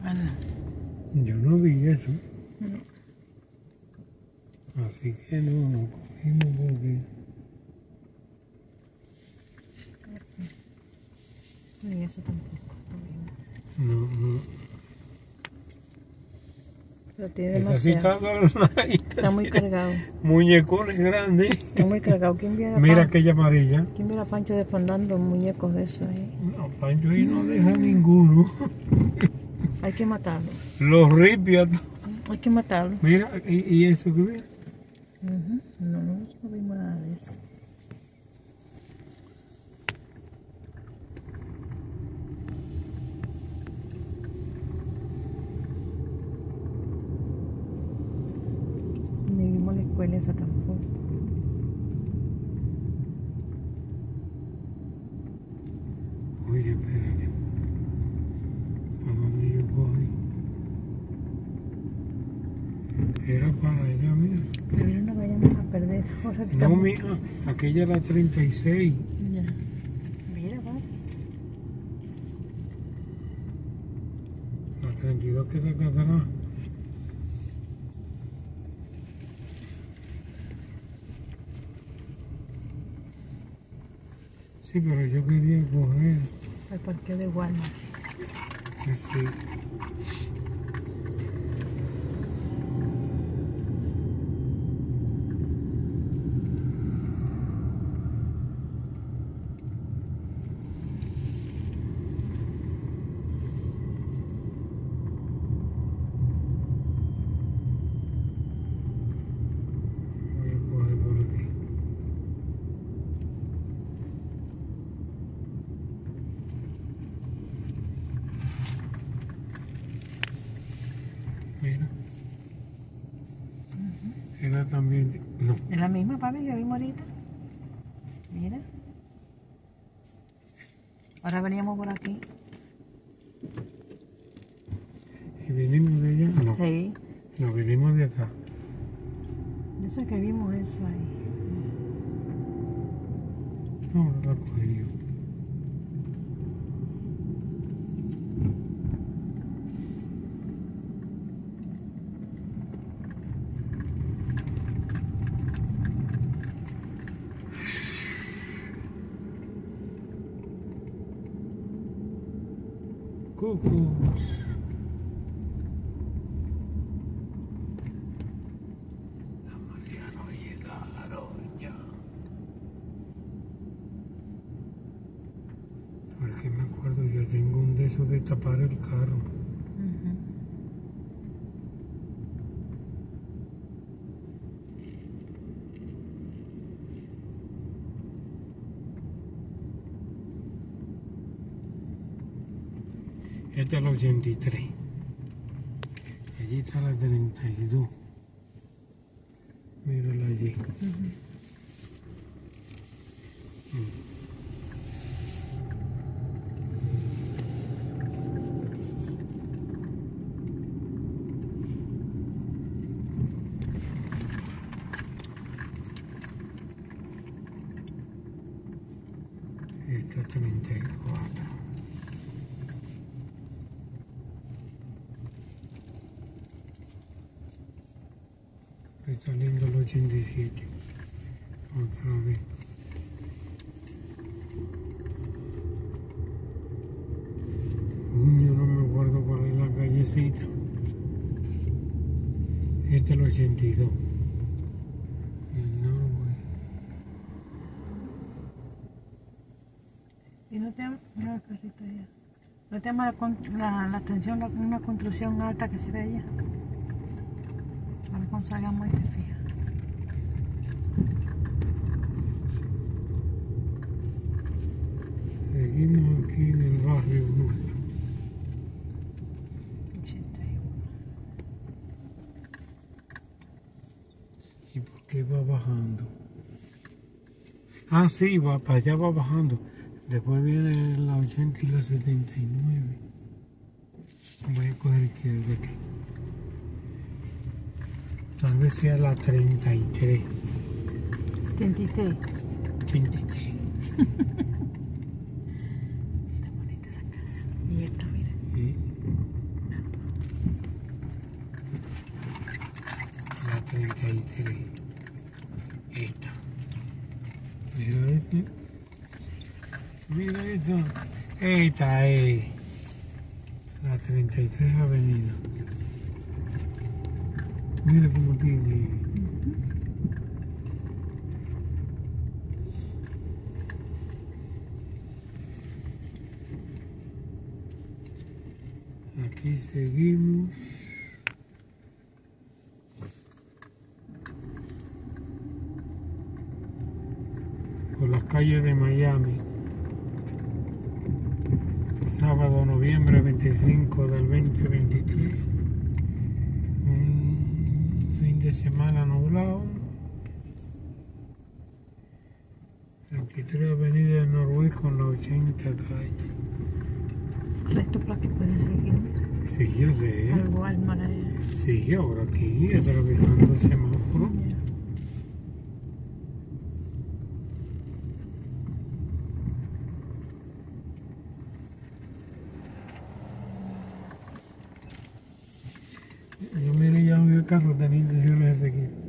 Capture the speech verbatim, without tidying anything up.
Ah, no. Yo no vi eso. No. Así que no, no cogimos porque... Ni eso tampoco. No, no. Pero tiene Esa sí demasiado. está adornadita. Está muy cargado. Muñecones grandes. Está muy cargado. ¿Quién viera a Mira Pan- aquella amarilla. ¿Quién viera a Pancho desfondando muñecos de esos ahí? No, Pancho ahí no deja ninguno. Hay que matarlo. Los ripios. Hay que matarlo. Mira, y, y eso que mira. Uh-huh. No, no, no vimos nada de eso. Ni vimos la escuela esa tampoco. Oye, espérate. ¿Para dónde yo voy? Era para allá, mira. Pero no vayamos a perder. O sea, que No, estamos- mira, aquella era treinta y seis. Ya. Mira, va. La treinta y dos queda acá atrás. Sí, pero yo quería coger. Al parque de Walmart. Sí. Voy a coger por aquí. Mira. Era también. No. Es la misma, papi, que vimos ahorita. Mira. Ahora veníamos por aquí. ¿Y vinimos de allá? No. Sí. No, vinimos de acá. Yo sé que vimos eso ahí. No, no la cogí yo. Cucus. Las Marias no llegaron ya. A ver qué me acuerdo, yo tengo un de esos de tapar el carro. Ujú. Esta es la ochenta y tres. Allí está la treinta y dos. Mírala allí. Ujú. Esta treinta y cuatro. Estoy saliendo el ochenta y siete. Otra vez. Yo no me acuerdo cuál es la callecita. Este es el ochenta y dos. No, güey. ¿Y no te llama? Una casita allá. ¿No te llama la, con- la, la atención la- una construcción alta que se ve allá? Ahora cuando salgamos ahí te fijas. Seguimos aquí en el barrio nuestro. ochenta y uno. ¿Y por qué va bajando? Ah, sí, va, para allá va bajando. Después viene la ochenta y la setenta y nueve. Voy a coger izquierda aquí. Tal vez sea la treinta y tres. treinta y tres. treinta y tres. Está bonita esa casa. Y esta, mira. Y treinta y tres. Esta. Mira este. Mira esta. Esta es la treinta y tres Avenida. Mira cómo tiene. Aquí seguimos. Por las calles de Miami. Sábado, noviembre veinticinco del veinte veintitrés. Un fin de semana nublado. veintitrés Avenida del Noroeste con la ochenta calle. Resto para que pueden seguir. Siguió, sí. Al Walmart allá. Siguió, ahora aquí atravesando el semáforo. Yo miré ya un carro tenía intenciones de seguir.